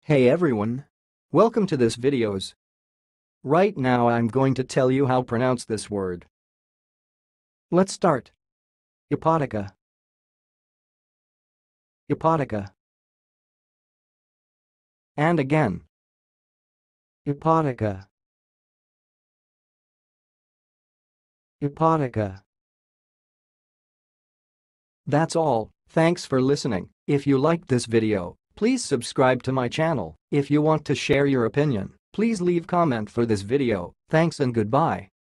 Hey everyone! Welcome to this videos. Right now I'm going to tell you how to pronounce this word. Let's start. Ipoteca. Ipoteca. And again. Ipoteca. Ipoteca. That's all. Thanks for listening. If you liked this video, please subscribe to my channel. If you want to share your opinion, please leave comment for this video. Thanks and goodbye.